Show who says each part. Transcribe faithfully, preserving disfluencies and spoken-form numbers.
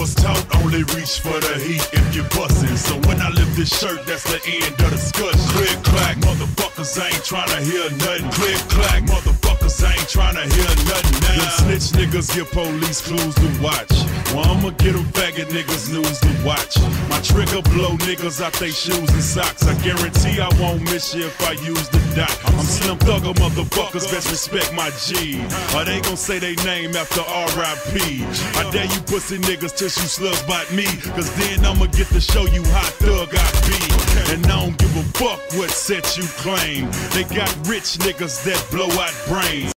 Speaker 1: was taught only reach for the heat if you're bustin'. So when I lift this shirt, that's the end of the discussion. Click clack, motherfuckers ain't tryna hear nothing. Click clack, motherfuckers ain't tryna hear nothing now. Them snitch niggas give police clues to watch. Well, I'ma get them faggot niggas news to watch. My trigger blow niggas out they shoes and socks. I guarantee I won't miss you if I use the dot. I'm Slim Thugger, motherfuckers, best respect my G. Or they gon' say they name after R I P I dare you pussy niggas till you slugs bite me, cause then I'ma get to show you how thug I be. And I don't give a fuck what set you claim. They got rich niggas that blow out brains.